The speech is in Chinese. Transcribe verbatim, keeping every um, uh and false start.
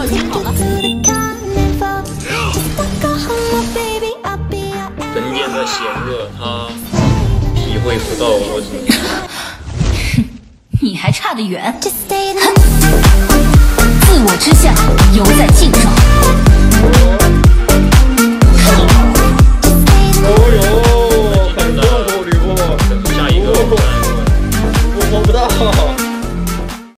要听好了。 人间的险恶，他体会不到我怎么。 哼，你还差得远。自我之相，犹在镜中。